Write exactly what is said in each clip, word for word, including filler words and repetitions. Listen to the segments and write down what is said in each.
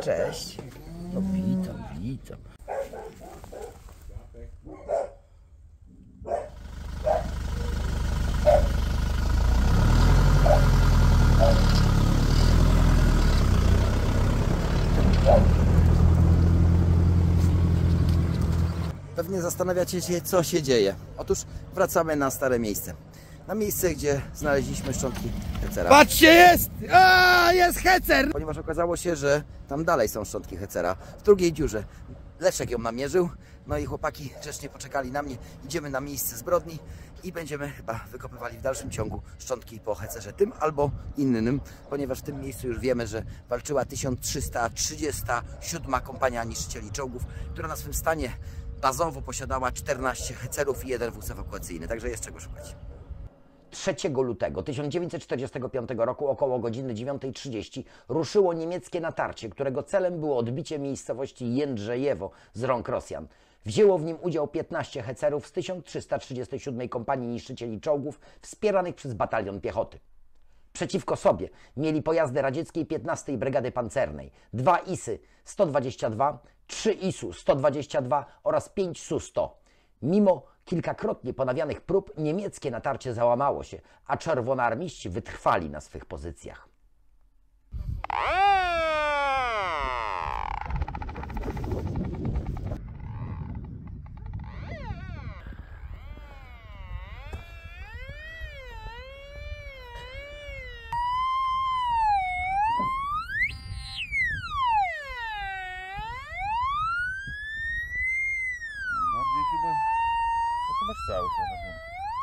cześć. No witam, witam. Pewnie zastanawiacie się, co się dzieje. Otóż wracamy na stare miejsce. Na miejsce, gdzie znaleźliśmy szczątki hecera. Patrzcie, jest! A, jest hecer! Ponieważ okazało się, że tam dalej są szczątki hecera. W drugiej dziurze. Leszek ją namierzył. No i chłopaki grzecznie poczekali na mnie. Idziemy na miejsce zbrodni i będziemy chyba wykopywali w dalszym ciągu szczątki po hecerze tym albo innym. Ponieważ w tym miejscu już wiemy, że walczyła tysiąc trzysta trzydziesta siódma kompania niszczycieli czołgów, która na swym stanie bazowo posiadała czternaście hecerów i jeden wóz ewakuacyjny. Także jest czego szukać. trzeciego lutego tysiąc dziewięćset czterdziestego piątego roku około godziny dziewiątej trzydzieści ruszyło niemieckie natarcie, którego celem było odbicie miejscowości Jędrzejewo z rąk Rosjan. Wzięło w nim udział piętnaście hecerów z tysiąc trzysta trzydziestej siódmej kompanii niszczycieli czołgów wspieranych przez batalion piechoty. Przeciwko sobie mieli pojazdy radzieckiej piętnastej Brygady Pancernej, dwa isy sto dwadzieścia dwa, trzy isu sto dwadzieścia dwa oraz pięć su sto. Mimo kilkakrotnie ponawianych prób niemieckie natarcie załamało się, a czerwonoarmiści wytrwali na swych pozycjach. Cały czas.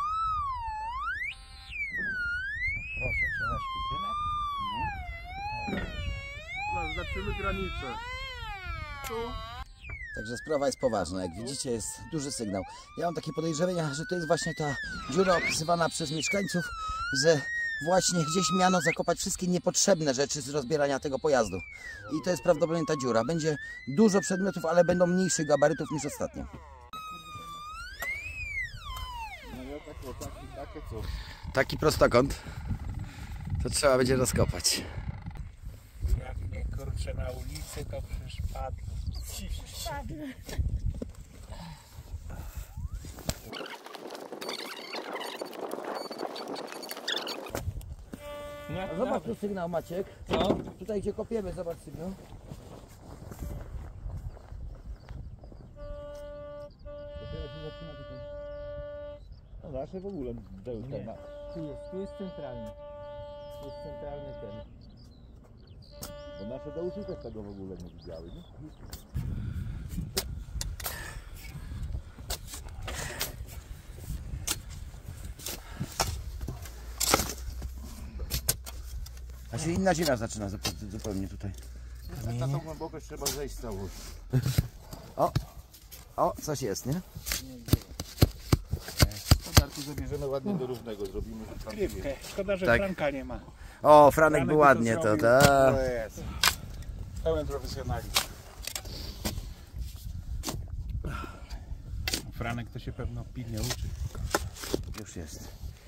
Proszę cię, Leszku, tyle? No. Zaznaczymy granicę. Tu. Także sprawa jest poważna. Jak widzicie, jest duży sygnał. Ja mam takie podejrzenia, że to jest właśnie ta dziura opisywana przez mieszkańców, że właśnie gdzieś miano zakopać wszystkie niepotrzebne rzeczy z rozbierania tego pojazdu. I to jest prawdopodobnie ta dziura. Będzie dużo przedmiotów, ale będą mniejszych gabarytów niż ostatnio. Taki prostokąt, to trzeba będzie rozkopać. Jak mnie kurczę na ulicy, to przecież padł. A zobacz tu sygnał, Maciek. Co? Tutaj gdzie kopiemy, zobacz sygnał. No nasze w ogóle był ten. Tu jest, tu jest centralny. Tu jest centralny ten. Bo nasze dołusy też tego w ogóle nie widziały, nie? A się inna ziemia zaczyna zupełnie tutaj. Na tą głębokość trzeba zejść całość. O, o, coś jest, nie? Standardy zabierzemy ładnie do równego, zrobimy Krywkę. Szkoda, że Tak. Franka nie ma. O, Franek by ładnie to, tak. To jest. Pełen profesjonalizm. Franek to się pewno pilnie uczy. Już jest.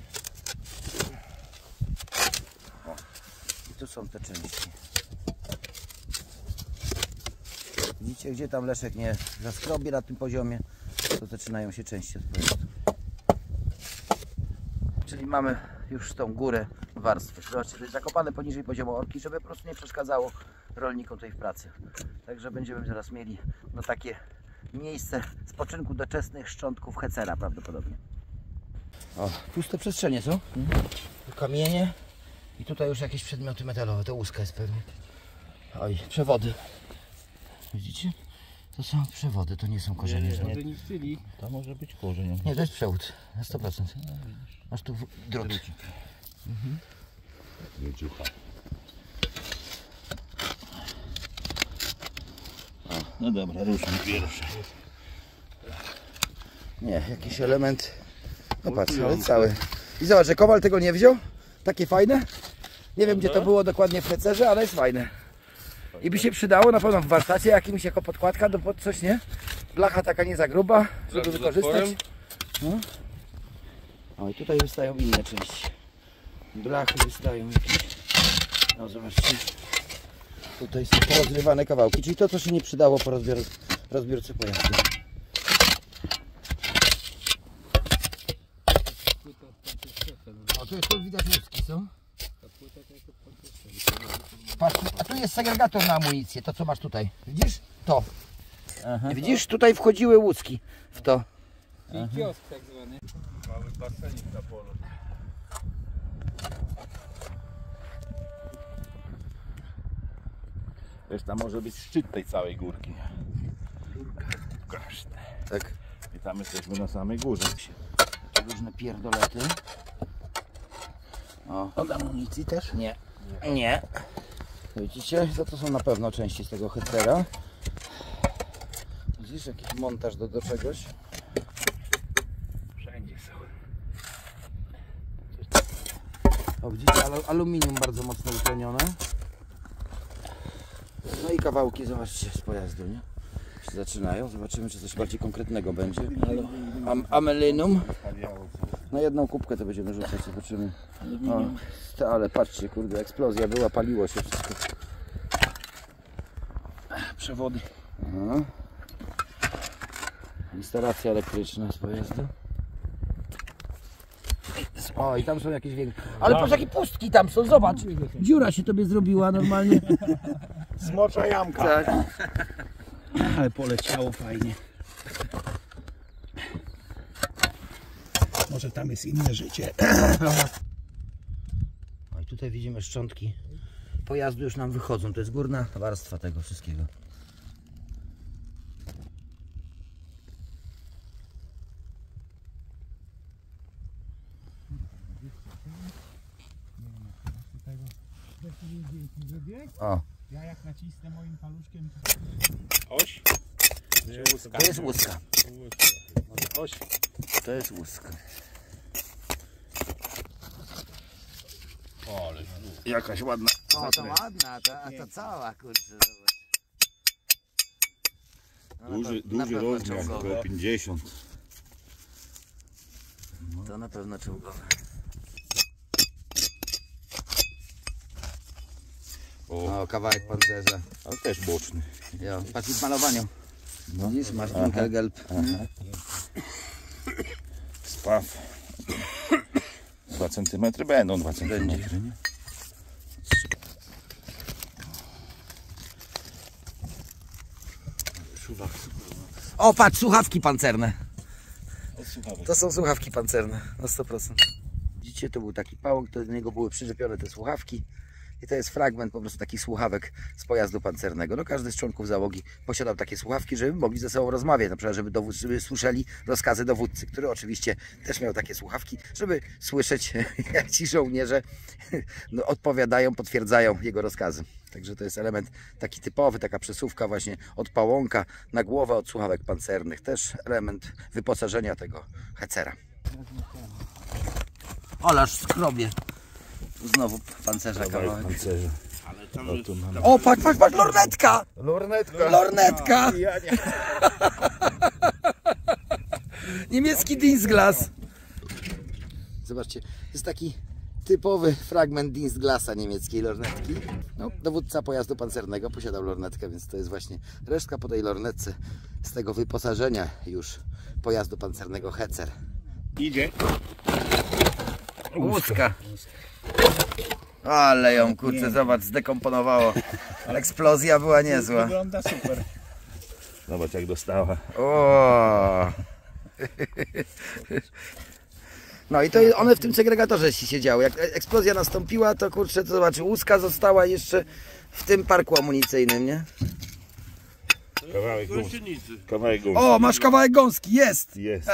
O, i tu są te części. Widzicie, gdzie tam Leszek nie zaskrobie na tym poziomie, to zaczynają się części od pojazdu. Czyli mamy już tą górę warstwy. Zobaczcie, to jest zakopane poniżej poziomu orki, żeby po prostu nie przeszkadzało rolnikom tutaj w pracy. Także będziemy teraz mieli no, takie miejsce spoczynku doczesnych szczątków hecera prawdopodobnie. O, puste przestrzenie są. Mhm. Kamienie i tutaj już jakieś przedmioty metalowe. To łuska jest pewnie. Oj, przewody. Widzicie? To są przewody, to nie są korzenie. Nie, nie, nie. To może być korzeń. Nie, to jest przewód na sto procent. Masz tu drut. Mhm. No dobra, ruszmy pierwszy. Nie, jakiś element. No patrz, ale cały. I zobacz, że Kowal tego nie wziął. Takie fajne. Nie wiem, gdzie to było dokładnie w hecerze, ale jest fajne. I by się przydało na pewno w warsztacie jakimś jako podkładka do pod coś, nie? Blacha taka nie za gruba, żeby wykorzystać. No. O, i tutaj wystają inne części. Blachy wystają jakieś. No zobaczcie. Tutaj są porozrywane kawałki, czyli to, co się nie przydało po rozbior, rozbiórce pojazdu. O, tu, tu widać łuski są. Patrz, a tu jest segregator na amunicję, to co masz tutaj. Widzisz? To. Aha. Widzisz? Tutaj wchodziły łuski w to. Czyli kiosk tak zwany. Mały basenik na polu. Wiesz, tam może być szczyt tej całej górki. Kaszty. Tak. I tam jesteśmy na samej górze. Różne pierdolety. O. Od amunicji też? Nie. Nie. Widzicie? To, to są na pewno części z tego Hecera. Widzisz? Jakiś montaż do, do czegoś. Wszędzie są. O, widzicie? Al aluminium bardzo mocno utlenione. No i kawałki, zobaczcie, z pojazdu, nie? Się zaczynają. Zobaczymy, czy coś bardziej konkretnego będzie. Am amelinum. Na jedną kubkę to będziemy rzucać, zobaczymy. O, ale patrzcie, kurde, eksplozja była, paliło się wszystko. Przewody. Aha. Instalacja elektryczna z pojazdu. O, i tam są jakieś większe. Ale patrz, jakie pustki tam są, zobacz! Dziura się tobie zrobiła normalnie. Smocza jamka. Tak. Ale poleciało fajnie. Może tam jest inne życie. O, i tutaj widzimy szczątki pojazdu już nam wychodzą. To jest górna warstwa tego wszystkiego. O, Ja jak nacisnę moim paluszkiem, Oś? to jest łuska. Oś. To jest łuska. O, ale jakaś ładna. O, to ładna, ta, a to cała, kurczę, zobacz. No, na Duży, pe- na duży pewno rozmiar, czołgowe. około pięćdziesiąt. To na pewno czołgowe. O, O, kawałek pancerza. ale też boczny. Jo, patrz w malowaniu. No. Widzisz, masz Dunkelgelb. Spaw. Dwa centymetry będą, dwa centymetry, nie? O, patrz, słuchawki pancerne. Od słuchawek. To są słuchawki pancerne, na sto procent. Widzicie, to był taki pałok, to do niego były przyczepione te słuchawki. I to jest fragment po prostu takich słuchawek z pojazdu pancernego. No każdy z członków załogi posiadał takie słuchawki, żeby mogli ze sobą rozmawiać, na przykład żeby, dowód, żeby słyszeli rozkazy dowódcy, który oczywiście też miał takie słuchawki, żeby słyszeć, jak ci żołnierze no, odpowiadają, potwierdzają jego rozkazy. Także to jest element taki typowy, taka przesuwka właśnie od pałąka na głowę od słuchawek pancernych. Też element wyposażenia tego Hecera. Olaż skrobie. Znowu pancerza kawałek. Pancerza. Ale tam No jest... tu mamy. O, patrz, patrz, patrz, lornetka! Lornetka. Lornetka! Ja nie. Niemiecki Dienstglas. Zobaczcie, to jest taki typowy fragment Dienstglasa niemieckiej lornetki. No, dowódca pojazdu pancernego posiadał lornetkę, więc to jest właśnie resztka po tej lornetce z tego wyposażenia już pojazdu pancernego Hecer. Idzie. Łuska. Ale ją, kurczę, zobacz, zdekomponowało. Eksplozja była niezła. Wygląda super. Zobacz jak dostała. O. No i to one w tym segregatorze siedziały. Jak eksplozja nastąpiła, to kurczę, to zobacz, łuska została jeszcze w tym parku amunicyjnym, nie? Kawałek gąski. Kawałek gąski. O, masz kawałek gąski, jest! Jest.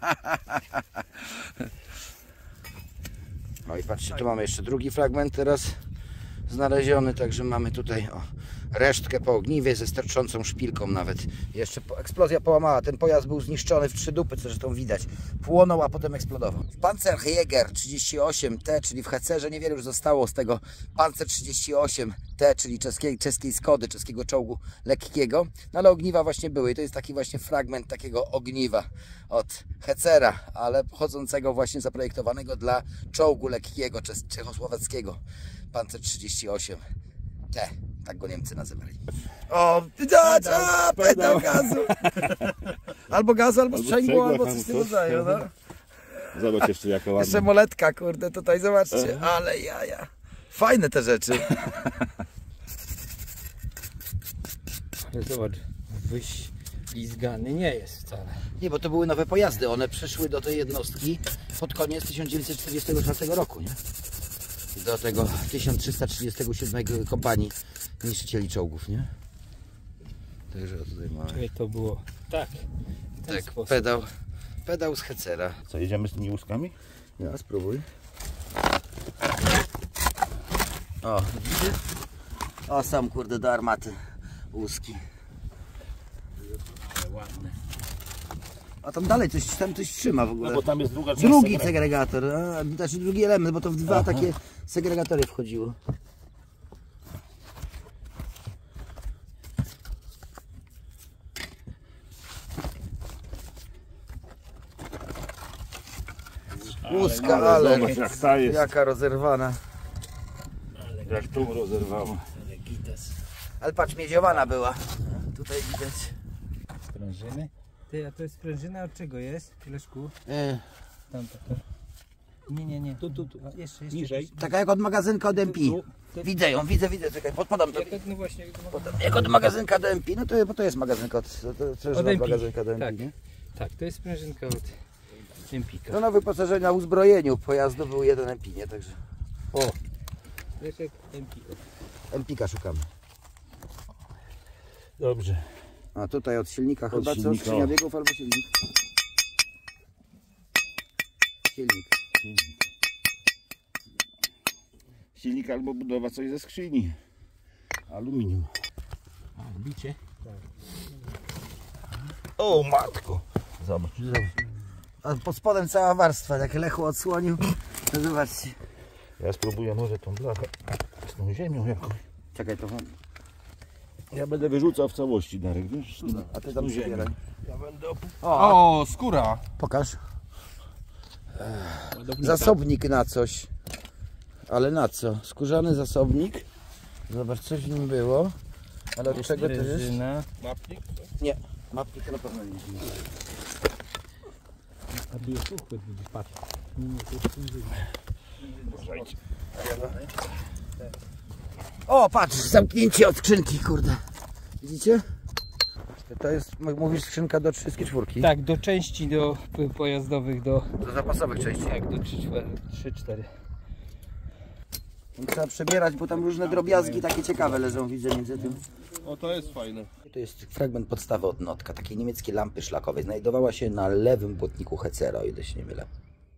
No i patrzcie, tu mamy jeszcze drugi fragment teraz znaleziony, także mamy tutaj o, resztkę po ogniwie ze sterczącą szpilką nawet. Jeszcze po, eksplozja połamała, ten pojazd był zniszczony w trzy dupy, co zresztą widać. Płonął, a potem eksplodował. Panzerjäger trzydzieści osiem T, czyli w Hecerze niewiele już zostało z tego Panzer trzydzieści osiem T, czyli czeskiej, czeskiej Skody, czeskiego czołgu lekkiego. No ale ogniwa właśnie były i to jest taki właśnie fragment takiego ogniwa od Hecera, ale pochodzącego właśnie zaprojektowanego dla czołgu lekkiego czechosłowackiego Panzer trzydzieści osiem T. Tak go Niemcy nazywali. O, pedał, pedał, pedał gazu. Albo gazu, albo sprzęgło, albo coś w tym rodzaju, no. Zobacz jeszcze jaka ładna. Jeszcze moletka, kurde, tutaj zobaczcie, ale jaja. Fajne te rzeczy. Ale zobacz, wyślizgany nie jest wcale. Nie, bo to były nowe pojazdy, one przyszły do tej jednostki pod koniec tysiąc dziewięćset czterdziestego czwartego roku, nie? Do tego tysiąc trzysta trzydziestego siódmego kompanii niszczycieli czołgów, nie? Także tutaj mamy. Czyli to było tak. w ten Tak, sposób. pedał, pedał z Hecera. Co, jedziemy z tymi łuskami? Ja spróbuj. O, widzicie? O, sam kurde do armaty łuski. Ale ładne. A tam dalej coś, tam coś trzyma w ogóle. No bo tam jest druga część. Drugi segregator, a, znaczy drugi element, bo to w dwa takie segregatory wchodziło. Łuska, Ale ale zobacz jak ta jest, jaka rozerwana. jak tą rozerwała. Ale gites. Ale patrz, miedziowana była. Tutaj widać. Sprężyny. Ty, a to jest sprężyna od czego jest? Leszku? E, Tam, to, to. Nie, nie, nie. Tu, tu, tu. A, jeszcze, jeszcze. Niżej. jeszcze. taka jak od magazynka od M P. Tu, tu. Widzę ją, widzę, widzę, czekaj, podpadam to. Jak, no właśnie. Jak od magazynka do M P, no to, bo to jest magazynka od, to, to, to jest Od M P. magazynka do M P, Tak. nie? Tak, to jest sprężynka od Empika. To na wyposażeniu, na uzbrojeniu pojazdu był jeden M P, nie? Także O! Leszek Empika. M P-ka szukamy. Dobrze. A tutaj od silnika Od chyba silnika. co? Skrzynia biegów albo silnik? Silnik. Silnik albo budowa coś ze skrzyni. Aluminium. A, bicie? O matko. Zobacz. A pod spodem cała warstwa, jak Lechu odsłonił. No zobaczcie. Ja spróbuję może tą blachę z tą ziemią jakąś. Czekaj, to Ja będę wyrzucał w całości, Darek, wiesz? a ty tam ziemię. przybieraj. Ja będę op... O, O, skóra. pokaż. Zasobnik na coś. Ale na co? Skórzany zasobnik. Zobacz, coś w nim było. Ale od czego to jest? Sprężyna. Mapnik? Nie, mapnik na pewno nie. A tu jest uchwyt, widzisz, patrz. Nie, nie, to jest sprężyna. Uważajcie. O, patrz, zamknięcie od skrzynki, kurde. Widzicie? To jest, m- mówisz, skrzynka do trzydziestu cztery. Tak, do części do p- pojazdowych, do, Do zapasowych części. tak, do trzy cztery. Trzeba przebierać, bo tam różne drobiazgi takie ciekawe leżą, widzę między tym. O, to jest fajne. To jest fragment podstawy od Notka, takiej niemieckiej lampy szlakowej. Znajdowała się na lewym błotniku Hecera, o ile się nie mylę.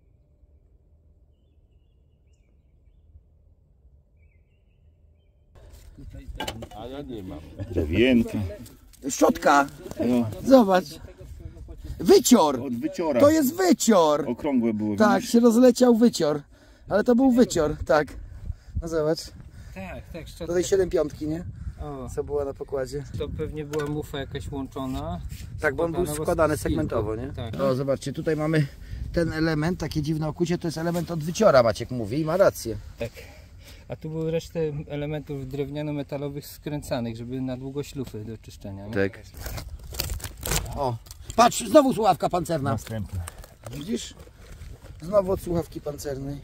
A ja nie mam. Drewienka. Szczotka! No, Zobacz! Wycior! od wyciora. To jest wycior! Okrągłe było. Tak, widzisz? się rozleciał wycior. Ale to był wycior, tak. No zobacz. Tak, tak, szczotka. Tutaj siedem piątki, nie? O, Co było na pokładzie. to pewnie była mufa jakaś łączona. Tak, bo on był Składana składany z kilku. segmentowo, nie? Tak. O, zobaczcie, tutaj mamy ten element, takie dziwne okucie, to jest element od wyciora, Maciek mówi i ma rację. Tak. A tu były resztę elementów drewniano-metalowych skręcanych, żeby na długość lufy do czyszczenia. Nie? Tak. O, patrz, znowu słuchawka pancerna. Następne. Widzisz? Znowu od słuchawki pancernej.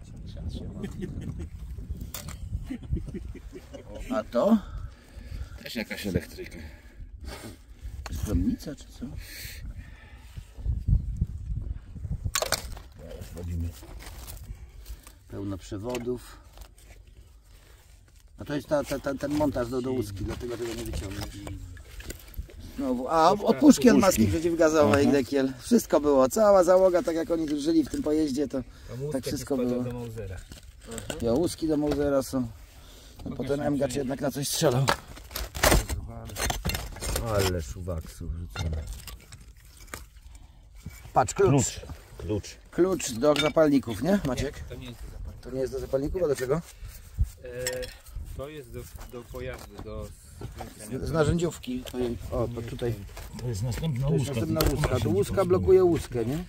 A to? Też jakaś elektryka. Stronnica czy co? Teraz wchodzimy. Pełno przewodów. A to jest ta, ta, ta, ten montaż do, do łuski, dlatego tego nie wyciągniesz. Znowu. A, od puszki od maski przeciwgazowej, Dekiel. Wszystko było, cała załoga, tak jak oni tu żyli w tym pojeździe, to tak wszystko było. Do Mausera. Ja, łuski do Mausera są. No, potem Emgacz jednak na coś strzelał. Ale szuwaksu wrzucone. Patrz, klucz. Klucz. Klucz. Klucz do zapalników, nie Maciek? To nie jest do zapalenia. To nie jest do zapalników, a do czego? E, to jest do, do pojazdu, do skręcania. Z narzędziówki. Ojej, o, to tutaj To jest następna to jest łuska. następna łuska. Tu łuska blokuje łuskę, nie?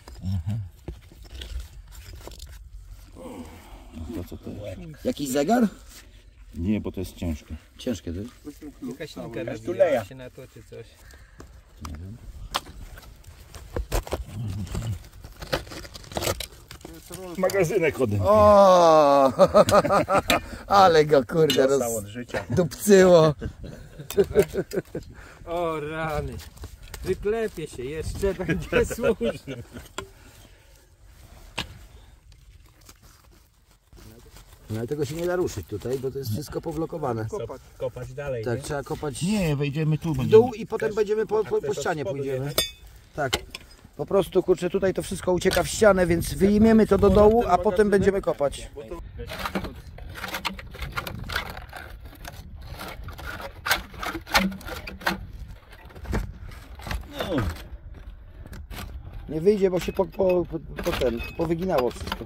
To co to jest? Jakiś zegar? Nie, bo to jest ciężkie. Ciężkie to jest? Jakaś linka tu nawija leja. się na to czy coś. Nie wiem. Magazynek ode mnie. O, ale go kurde Dostał roz... od życia. dupcyło. O rany. Wyklepie się, jeszcze będzie słuszny. No ale tego się nie da ruszyć tutaj, bo to jest wszystko poblokowane. Kopać, kopać dalej, Tak, nie? trzeba kopać Nie, wejdziemy tu. w dół i potem będziemy po, po, po ścianie pójdziemy. Tak. Po prostu kurczę, tutaj to wszystko ucieka w ścianę, więc wyjmiemy to do dołu, a potem będziemy kopać. No. Nie wyjdzie, bo się po, po, po, po ten, powyginało wszystko.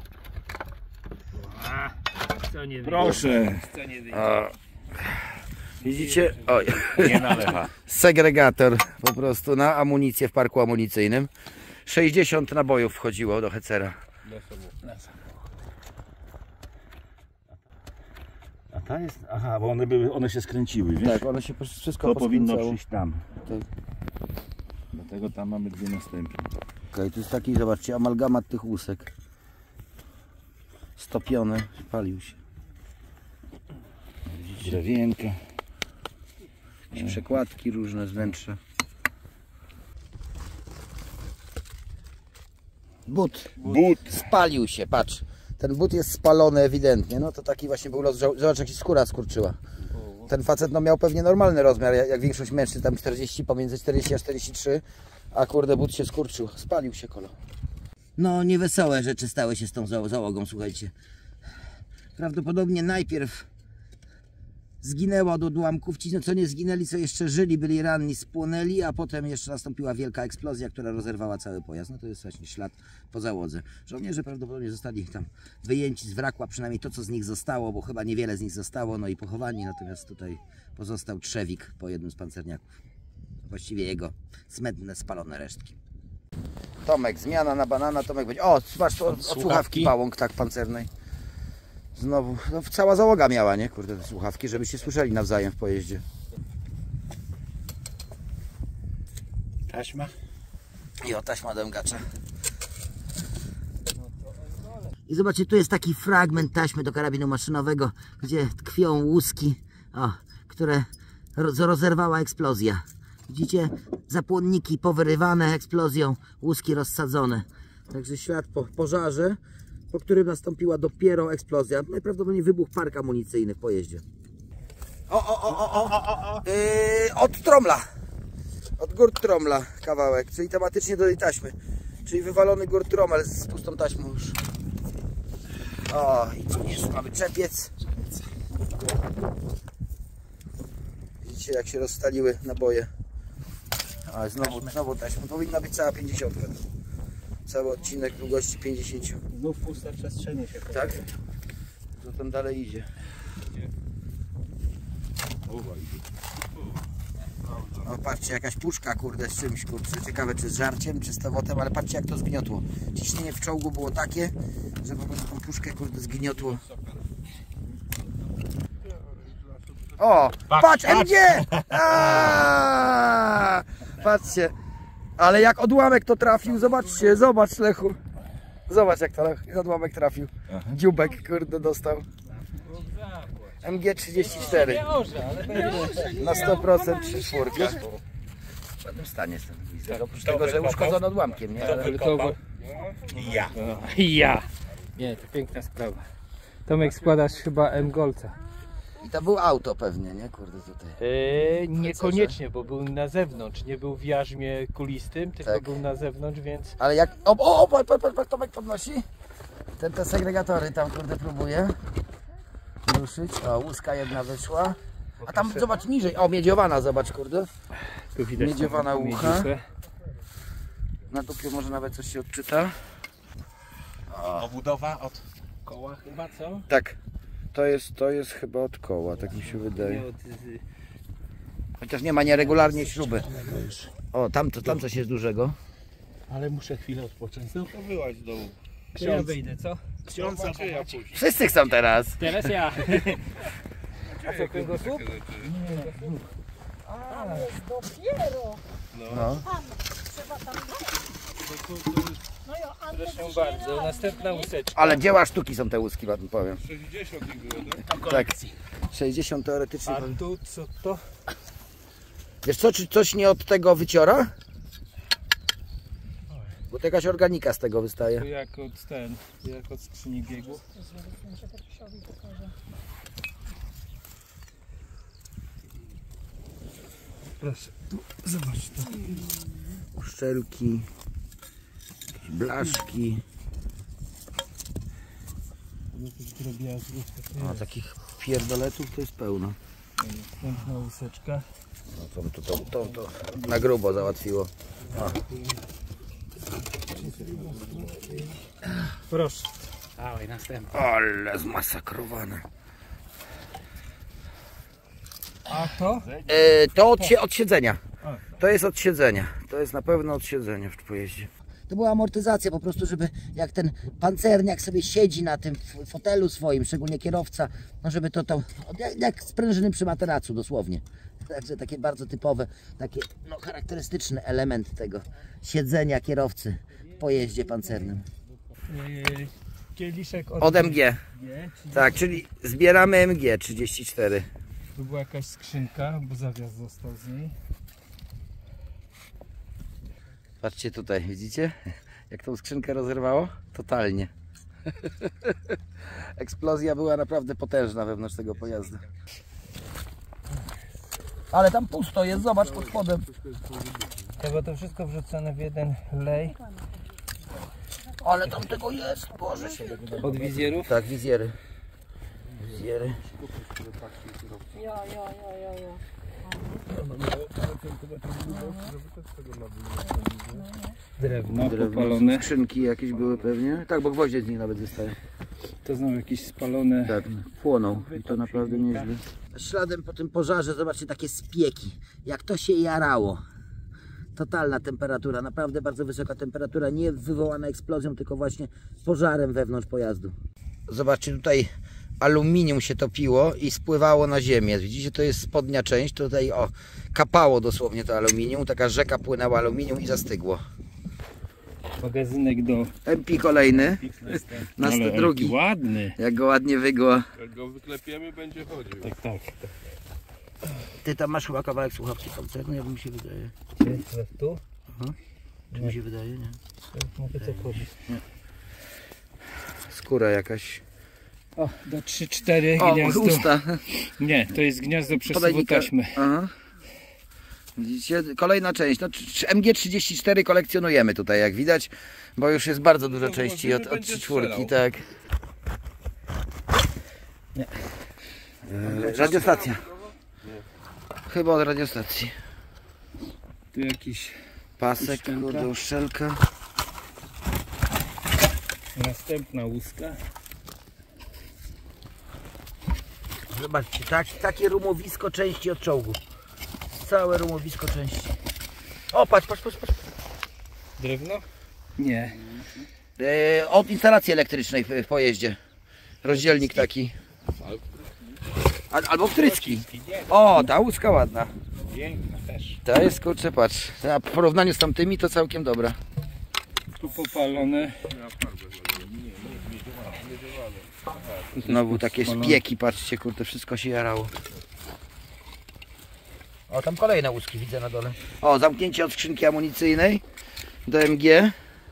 Co nie Proszę. Co nie wyjdzie. A, widzicie? Oj. Nie nalewa. Segregator po prostu na amunicję w parku amunicyjnym. sześćdziesiąt nabojów wchodziło do hecera. A ta jest? Aha, bo one były, one się skręciły, wiesz? Tak, one się po- wszystko To powinno poskręcało. przyjść tam. Tak. Dlatego tam mamy dwie następne. Okej, to jest taki, zobaczcie, amalgamat tych łusek. Stopiony, palił się. Drewienka. Jakieś przekładki różne z wnętrza. But. But. Spalił się, patrz. Ten but jest spalony ewidentnie. No to taki właśnie był los. Zobacz, jak się skóra skurczyła. Ten facet no, miał pewnie normalny rozmiar, jak jak większość mężczyzn, tam czterdzieści, pomiędzy czterdzieści a czterdzieści trzy. A kurde, but się skurczył. Spalił się kolo. No, niewesołe rzeczy stały się z tą zał- załogą, słuchajcie. Prawdopodobnie najpierw zginęła od odłamków. Ci, no, co nie zginęli, co jeszcze żyli, byli ranni, spłonęli, a potem jeszcze nastąpiła wielka eksplozja, która rozerwała cały pojazd. No to jest właśnie ślad po załodze. Żołnierze prawdopodobnie zostali tam wyjęci z wraku, a przynajmniej to, co z nich zostało, bo chyba niewiele z nich zostało, no i pochowani. Natomiast tutaj pozostał trzewik po jednym z pancerniaków. Właściwie jego smętne, spalone resztki. Tomek, zmiana na banana. Tomek będzie... O, patrz, to od, od słuchawki pałąk, tak, pancernej. Znowu, no cała załoga miała, nie? Kurde, te słuchawki, żebyście słyszeli nawzajem w pojeździe. Taśma. I o, taśma do mgacza. I zobaczcie, tu jest taki fragment taśmy do karabinu maszynowego, gdzie tkwią łuski, o, które roz, rozerwała eksplozja. Widzicie? Zapłonniki powyrywane eksplozją, łuski rozsadzone. Także ślad po pożarze, po którym nastąpiła dopiero eksplozja. Najprawdopodobniej wybuch park amunicyjny w pojeździe. O, o, o, o, o, o. Yy, od tromla. Od gurt tromla kawałek, czyli tematycznie do tej taśmy. Czyli wywalony gurt tromel z pustą taśmą już. O, i tu jest, mamy czepiec. Widzicie, jak się rozstaliły naboje. A znowu, znowu taśma. Powinna być cała pięćdziesiątka. Cały odcinek długości pięćdziesiąt. Znów puste przestrzenie się Tak? Co tam dalej idzie? O, patrzcie, jakaś puszka, kurde, z czymś, kurczę. Ciekawe, czy z żarciem, czy z tawotem, ale patrzcie, jak to zgniotło. Ciśnienie w czołgu było takie, że po prostu tą puszkę, kurde, zgniotło. O, patrz, M G! Aaaa! Patrzcie, ale jak odłamek to trafił, zobaczcie, zobacz, Lechu. Zobacz, jak to Lech, odłamek trafił. Dziubek, kurde, dostał. M G trzydzieści cztery. Nie orze, ale będzie. Na sto procent trzy czwórka. W ładnym stanie jest ten gwizdek. Oprócz tego, że uszkodzony odłamkiem, nie? Ale... Tylko... Ja. Ja. Nie, to piękna sprawa. Tomek, składasz chyba M-Golca. I to był auto pewnie, nie? Kurde, tutaj. Eee, niekoniecznie, bo był na zewnątrz, nie był w jarzmie kulistym, tylko Tak. był na zewnątrz, więc... Ale jak... O, o, o, patrz, patrz, patrz, Tomek podnosi. Ten, te segregatory tam, kurde, próbuje ruszyć. O, łuska jedna wyszła. A tam, zobacz, niżej. O, miedziowana, zobacz, kurde. Tu widać Miedziowana tą ucha. miedziwę. Na dupie może nawet coś się odczyta. Obudowa od koła chyba, co? Tak. To jest, to jest chyba od koła, tak mi się wydaje. Nie, od- z- Chociaż nie ma nieregularnie śruby. O, tam, to, tam coś jest dużego. Ale muszę chwilę odpocząć. No to wyłaź z dołu. To ja wyjdę, co? Ksiądza, czy ja pójść? Wszyscy chcą teraz. Teraz ja. A co, kręgosłup? Tam jest dopiero. No. Tam trzeba tam No ja, a Proszę bardzo, następna łuseczka. Ale dzieła sztuki są te łuski, wam powiem. sześćdziesiąt ich było, tak? Tak. sześćdziesiąt teoretycznie. A tu co to? Wiesz co, czy coś nie od tego wyciora? Bo to jakaś organika z tego wystaje. Tu jak od ten, jak od skrzyni biegu. Proszę, tu zobacz to. Uszczelki, blaszki. Jakieś drobiazgi. A takich pierdoletów to jest pełno. Następna łuseczka. No to, to, to, to, to na grubo załatwiło. Proszę. Dawaj, następny. Ale zmasakrowane. A to? E, to od, sie- od siedzenia. To jest od siedzenia. To jest na pewno od siedzenia w pojeździe. To była amortyzacja po prostu, żeby jak ten pancerniak sobie siedzi na tym f- fotelu swoim, szczególnie kierowca, no żeby to, to jak, jak sprężyny przy materacu dosłownie. Także takie bardzo typowe, takie no, charakterystyczny element tego siedzenia kierowcy w pojeździe pancernym. Yy, kieliszek od, Od M G. G, czyli Tak, czyli zbieramy M G trzydzieści cztery. tu była jakaś skrzynka, bo zawias został z niej. Patrzcie tutaj, widzicie? Jak tą skrzynkę rozerwało? Totalnie. Eksplozja była naprawdę potężna wewnątrz tego pojazdu. Ale tam pusto jest, zobacz pod spodem. To było to wszystko wrzucone w jeden lej. Ale tam tego jest, Boże się. Od wizjerów. Tak, wizjery. Wizjery. Ja, ja, ja, ja, ja. Drewno Drewno, popalone. skrzynki jakieś były pewnie. Tak, bo gwoździe z nich nawet wystaje. To znowu jakieś spalone. Tak, płonął i to naprawdę nieźle. Śladem po tym pożarze, zobaczcie, takie spieki. Jak to się jarało. Totalna temperatura, naprawdę bardzo wysoka temperatura, nie wywołana eksplozją, tylko właśnie pożarem wewnątrz pojazdu. Zobaczcie, tutaj aluminium się topiło i spływało na ziemię. Widzicie, to jest spodnia część, tutaj o, kapało dosłownie to aluminium, taka rzeka płynęła aluminium i zastygło. Magazynek do... M P kolejny, następny drugi. ładny. Jak go ładnie wygło. Jak go wyklepiemy, będzie chodził. Tak, tak. Ty tam masz chyba kawałek słuchawki pancernej, jak mi się wydaje. Tu? Czy mi się wydaje, nie? Mogę co chodzić. Skóra jakaś. O, do trzy cztery O, gniazdo. usta. Nie, to jest gniazdo przesuwu Podajnika. taśmy. Aha. Widzicie? Kolejna część. No, M G trzydzieści cztery kolekcjonujemy tutaj, jak widać, bo już jest bardzo dużo części od, od trzy czwórki, tak. Nie. E, radiostacja. Chyba od radiostacji. Tu jakiś Pasek, Uszczelka. kurde, uszczelka. następna łuska. Zobaczcie, tak, takie rumowisko części od czołgu. Całe rumowisko części. O, patrz, patrz, patrz, patrz. Drewno? Nie. E, od instalacji elektrycznej w, w pojeździe. Rozdzielnik taki. Al, albo wtrycki. O, ta łuska ładna. Piękna też. To jest, kurczę, patrz. A w porównaniu z tamtymi to całkiem dobra. Tu popalone. Znowu takie spieki, patrzcie, kurde, wszystko się jarało. O, tam kolejne łuski widzę na dole. O, zamknięcie od skrzynki amunicyjnej do M G.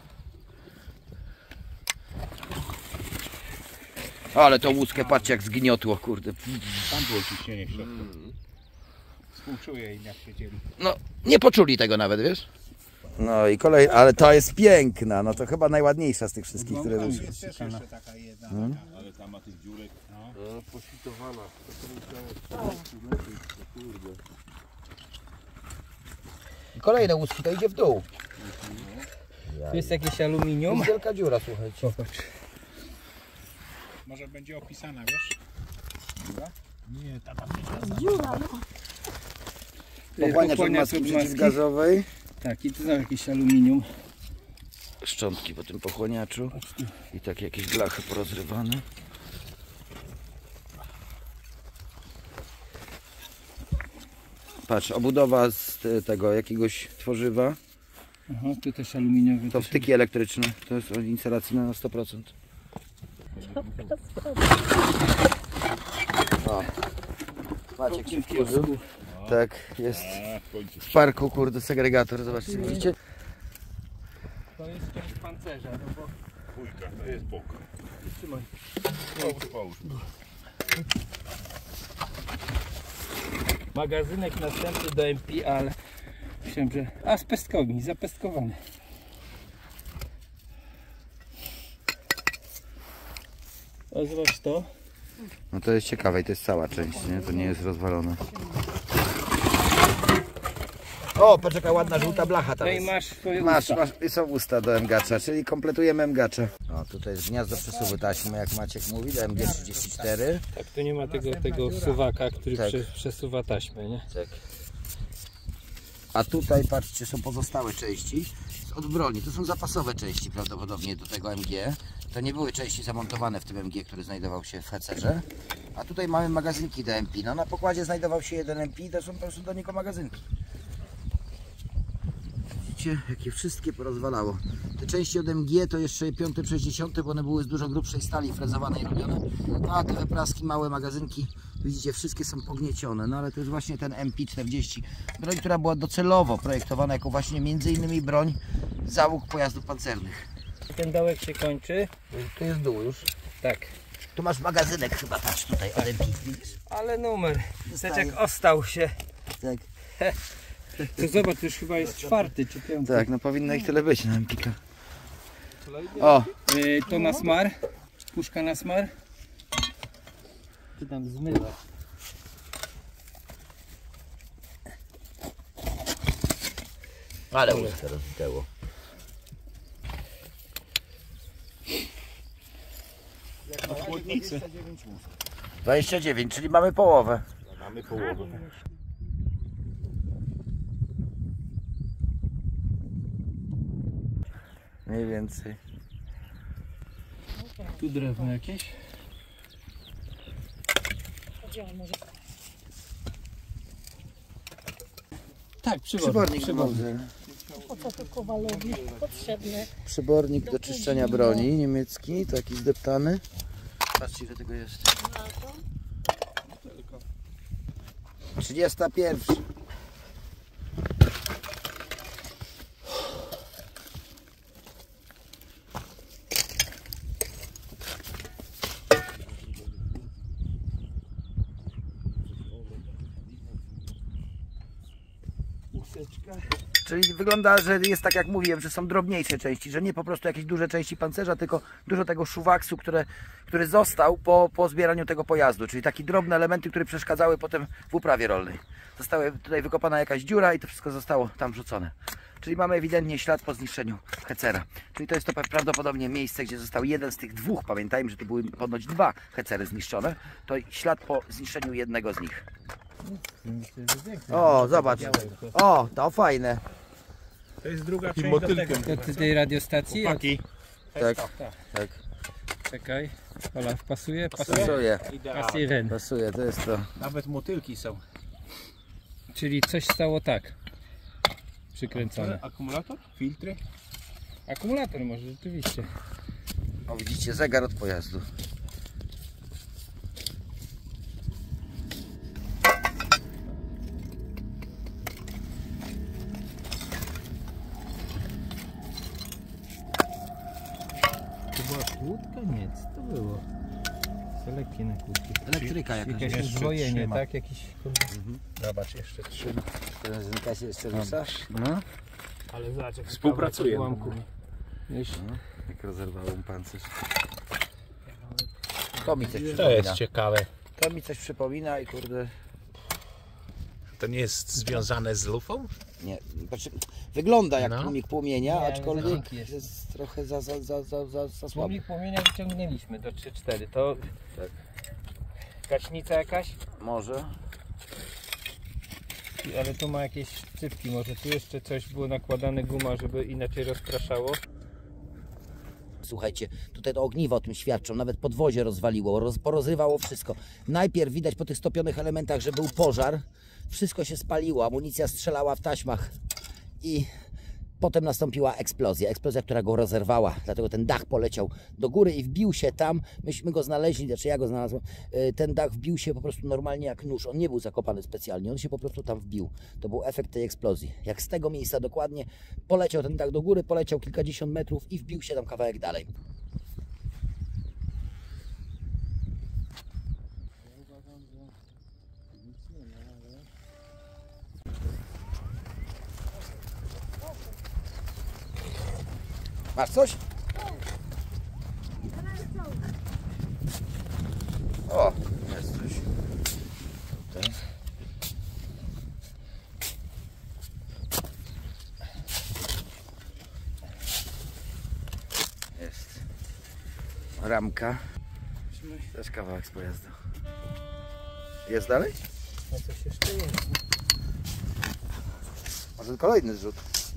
Ale tą łuskę, patrzcie, jak zgniotło, kurde. Tam było ciśnienie w środku. Współczuję im, jak się dzieli. No, nie poczuli tego nawet, wiesz? No i kolej, ale to jest piękna, no to chyba najładniejsza z tych wszystkich, które wyszły. Jest też jeszcze taka jedna. Ale tam ma tych dziurek. No, positowana. I kolejne łuski, to idzie w dół. Tu jest jakieś To aluminium. jest wielka dziura, słuchajcie. Popatrz. Może będzie opisana, wiesz? Nie, ta tam Dziura, no. Pochłaniacz od Pochłaniacz maski od maski. przeciwgazowej. Tak, i tu znowu jakieś aluminium. Szczątki po tym pochłaniaczu. I takie jakieś blachy porozrywane. patrz, obudowa z tego jakiegoś tworzywa. Aha, tu też aluminiowy. To też- wtyki elektryczne, to jest instalacyjne na sto procent. O, Maciek się wkurzył. Tak, jest w parku, kurde, segregator, zobaczcie, widzicie? To jest część pancerza, no bo... Dwójka, to jest bok. Trzymaj. Połóż, połóż. Magazynek następny do M P, ale... Myślałem, że... A, z pestkowni, zapestkowany. O, zobacz to. No to jest ciekawe i to jest cała część, nie? To nie jest rozwalone. O, poczekaj, ładna żółta blacha tam No i jest. masz swoje Masz, usta. masz, i są usta do M G A, czyli kompletujemy M G A. O, tutaj jest gniazdo przesuwu taśmy, jak Maciek mówi, do M G trzydzieści cztery. Tak, tu nie ma tego, tego suwaka, który Tak. prze, przesuwa taśmę, nie? Tak. A tutaj, patrzcie, są pozostałe części od broni. To są zapasowe części prawdopodobnie do tego M G. To nie były części zamontowane w tym M G, który znajdował się w hecerze. A tutaj mamy magazynki do M P. No na pokładzie znajdował się jeden M P, to są po prostu do niego magazynki. Widzicie, jakie wszystkie porozwalało. Te części od M G to jeszcze piąty przez dziesiąty, bo one były z dużo grubszej stali frezowanej robione. A te wypraski, małe magazynki, widzicie, wszystkie są pogniecione. No ale to jest właśnie ten M P czterdzieści. Broń, która była docelowo projektowana jako właśnie między innymi broń załóg pojazdów pancernych. Ten dołek się kończy. To jest dół już. Tak. Tu masz magazynek chyba, patrz tutaj od M P, widzisz? Ale numer. Zostaje. Tak jak ostał się. Tak. To zobacz, to już chyba jest czwarty czy piąty. Tak, no powinno ich tyle być na M P K. O, Y, to na smar. Puszka na smar. Ty tam zmywa. ale usta rozwitało. dwadzieścia dziewięć, czyli mamy połowę. Mamy połowę. Mniej więcej. Tu drewno jakieś. Tak, przybornik. Przybornik Mauser. Po co to Kowalowi potrzebne? Przybornik do czyszczenia broni, niemiecki, taki zdeptany. Patrzcie, ile tego jest. trzydziesta pierwsza. Czyli wygląda, że jest tak jak mówiłem, że są drobniejsze części, że nie po prostu jakieś duże części pancerza, tylko dużo tego szuwaksu, które, który został po, po zbieraniu tego pojazdu. Czyli takie drobne elementy, które przeszkadzały potem w uprawie rolnej. Została tutaj wykopana jakaś dziura i to wszystko zostało tam wrzucone. Czyli mamy ewidentnie ślad po zniszczeniu hecera. Czyli to jest to prawdopodobnie miejsce, gdzie został jeden z tych dwóch. Pamiętajmy, że to były ponoć dwa hecery zniszczone. To ślad po zniszczeniu jednego z nich. O, zobacz. O, to fajne. To jest druga część do tego. Do tej radiostacji? Chłopaki. Tak, tak. Czekaj. Olaf, pasuje? Pasuje. Pasuje, Idealnie. Pasuje wen. pasuje, to jest to. Nawet motylki są. Czyli coś stało tak. Przykręcone. Akumulator? Filtry? Akumulator może rzeczywiście. O, widzicie, zegar od pojazdu. To była kłódka? Nie, co to było? To lekkie na kłódki. Elektryka jakaś. Jakieś Jeszcze zdwojenie, trzyma. tak? Jakiś... Zobacz, jeszcze trzyma. Benzinka się jeszcze rusza. No, Ale zobacz, jak Współpracuje. ułamków. Wiesz, jak rozerwało mu pancerz. To mi coś To przypomina. jest ciekawe. To mi coś przypomina i kurde... To nie jest związane z lufą? Nie, znaczy, wygląda jak No. tłumik płomienia, Nie, ale aczkolwiek za jest. jest trochę za, za, za, za, za, za słaby. Słownik płomienia wyciągnęliśmy do trzy cztery. To Tak. gaśnica jakaś? Może. Ale tu ma jakieś cypki, może tu jeszcze coś było nakładane, guma, żeby inaczej rozpraszało. słuchajcie. Tutaj to ogniwa o tym świadczą, nawet podwozie rozwaliło, roz, porozrywało wszystko. Najpierw widać po tych stopionych elementach, że był pożar, wszystko się spaliło, amunicja strzelała w taśmach i potem nastąpiła eksplozja, eksplozja, która go rozerwała, dlatego ten dach poleciał do góry i wbił się tam, myśmy go znaleźli, znaczy ja go znalazłem, ten dach wbił się po prostu normalnie jak nóż, on nie był zakopany specjalnie, on się po prostu tam wbił, to był efekt tej eksplozji, jak z tego miejsca dokładnie poleciał ten dach do góry, poleciał kilkadziesiąt metrów i wbił się tam kawałek dalej. Masz coś? O, jest coś. Tutaj. Jest. Ramka. Też kawałek z pojazdu. Jest dalej? No coś jeszcze jest. Może kolejny zrzut.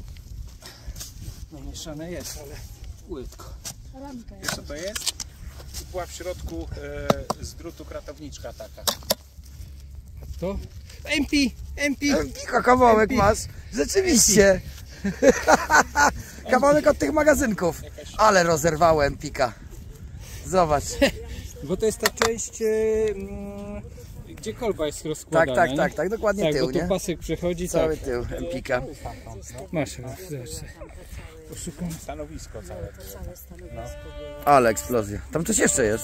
No mieszane jest, ale płytko. Ramka Wiesz co to jest? Tu była w środku e, z drutu kratowniczka taka. A to? M P! M P! Empika kawałek masz. Rzeczywiście. Kawałek od tych magazynków. Ale rozerwałem Empika. Zobacz. Bo to jest ta część, e, mm, gdzie kolba jest rozkładana. Tak, tak, nie? tak, tak, dokładnie tak, tył, bo tu nie? pasek przechodzi, Cały tak. tył Empika. Masz, zobacz sobie. Poszukam. Stanowisko całe. Ale eksplozja. Tam coś jeszcze jest.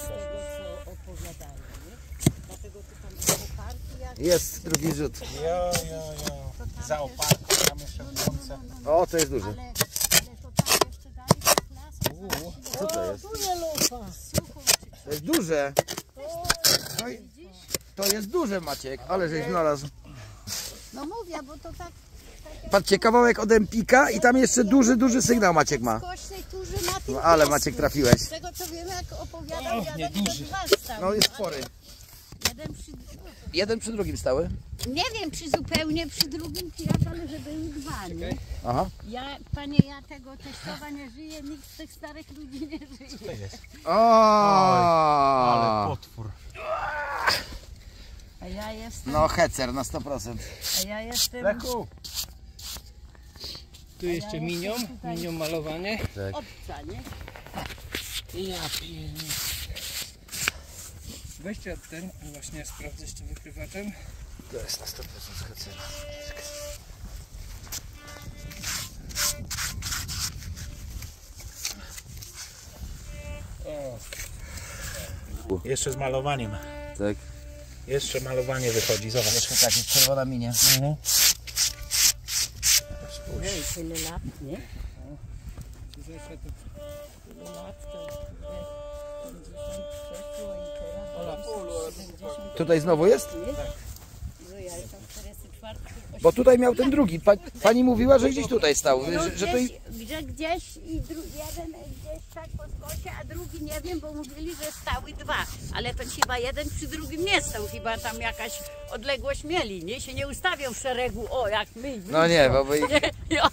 Jest drugi rzut. Jo, jo, jo. Za oparką tam jeszcze w łące. O, to jest duży. Ale, ale to tam jeszcze dalej po Co to jest? Tu nie lufa. To jest duże. No i to jest duże, Maciek. Ale żeś znalazł. No mówię, bo to tak Patrzcie, kawałek od Empika i tam jeszcze duży, duży sygnał Maciek ma. skośnej turzy na tym No, ale piasku. Maciek trafiłeś. Z tego co wiem, jak opowiadał, O, nie, wiadomo, duży. że dwa stały. No jest spory. Jeden przy... Jeden przy drugim stały. Nie wiem, czy zupełnie przy drugim, czy jak, ale że były dwa, nie? Aha. Ja, panie, ja tego testowa nie żyję, nikt z tych starych ludzi nie żyje. O. potwór. A ja jestem, No hecer na sto procent. a ja jestem Leku! Tu jeszcze ja minią, jestem tutaj- minią malowanie. obca, nie? Ja pierdolę. Weźcie ten, właśnie sprawdzę jeszcze wykrywaczem. To jest na sto procent hecer. Jeszcze z malowaniem. Tak. Jeszcze malowanie wychodzi, zobacz. Jeszcze tak, jest czerwona minia. Ej, tyle lat, nie? Tyle lat to pięćdziesiąt przeszło i teraz siedemdziesiąt. Tutaj znowu jest? No ja jestem czterdzieści cztery. Bo tutaj miał ten drugi. Pa, pani mówiła, że gdzieś tutaj stał. No Że, że to i... gdzieś, że gdzieś i dru, jeden gdzieś tak po skosie, a drugi nie wiem, bo mówili, że stały dwa. Ale to chyba jeden przy drugim nie stał, chyba tam jakaś odległość mieli, nie? Się nie ustawiał w szeregu, o jak my. No nie, bo by... Jo.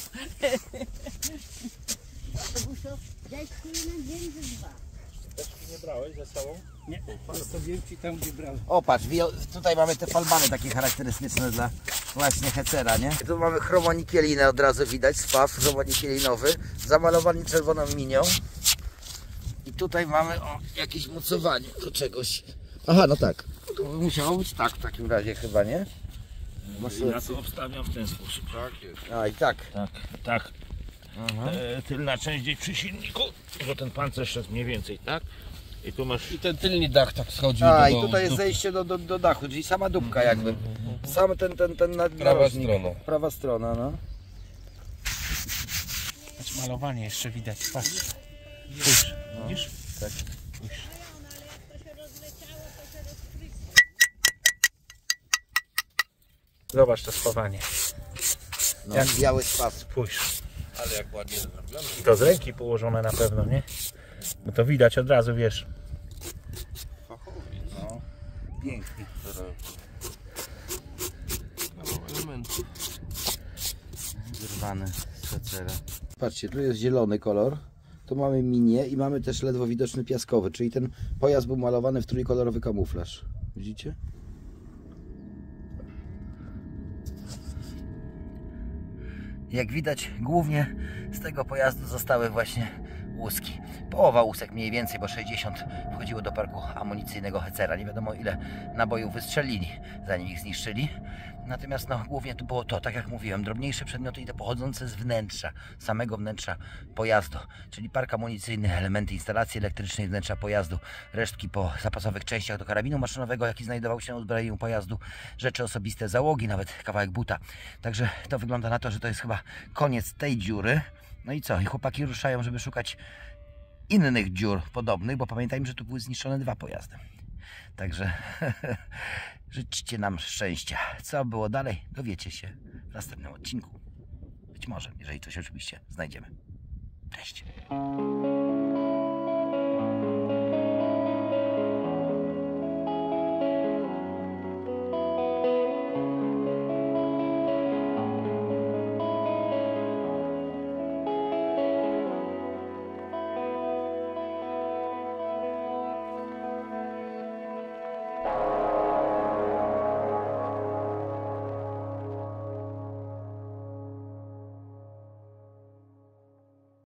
To muszą gdzieś na dzień ze dwa. Nie brałeś ze sobą? Nie, zostawiłem ci tam, gdzie brałem. O patrz, tutaj mamy te falbany takie charakterystyczne dla właśnie hecera, nie? Tu mamy chromonikielinę, od razu widać, spaw chromonikielinowy, zamalowany czerwoną minią. I tutaj mamy o, jakieś mocowanie do czegoś. Aha, no tak. To musiało być tak w takim razie chyba, nie? Ja to obstawiam w ten sposób. Tak jest. A i tak. Tak, tak. E, tylna część gdzieś przy silniku, że ten pancerz jest mniej więcej, tak? I tu masz... I ten tylny dach tak schodzi A do i dołu. tutaj jest zejście do, do, do dachu, czyli sama dupka jakby. Sam ten, ten, ten na, Prawa narożnik. strona. Prawa strona, no. Patrz, malowanie jeszcze widać, patrz. Spójrz, widzisz? Tak. Spójrz. Zobacz to spawanie. no Jak- biały spaw. Spójrz. Ale jak ładnie zrobione. I to z ręki położone na pewno, nie? Bo to widać od razu, wiesz. No, Pięknie. Zerwany z hecera. Patrzcie, tu jest zielony kolor. to mamy minię i mamy też ledwo widoczny piaskowy, czyli ten pojazd był malowany w trójkolorowy kamuflaż. Widzicie? Jak widać, głównie z tego pojazdu zostały właśnie łuski. Połowa łusek mniej więcej, bo sześćdziesiąt wchodziło do parku amunicyjnego Hecera. Nie wiadomo ile nabojów wystrzelili, zanim ich zniszczyli. Natomiast no, głównie to było to, tak jak mówiłem, drobniejsze przedmioty i to pochodzące z wnętrza, samego wnętrza pojazdu, czyli park amunicyjny, elementy instalacji elektrycznej wnętrza pojazdu, resztki po zapasowych częściach do karabinu maszynowego, jaki znajdował się na uzbrojeniu pojazdu, rzeczy osobiste załogi, nawet kawałek buta. Także to wygląda na to, że to jest chyba koniec tej dziury. No i co? I chłopaki ruszają, żeby szukać innych dziur podobnych, bo pamiętajmy, że tu były zniszczone dwa pojazdy. Także życzcie nam szczęścia. Co było dalej, dowiecie się w następnym odcinku. Być może, jeżeli coś oczywiście znajdziemy. Cześć.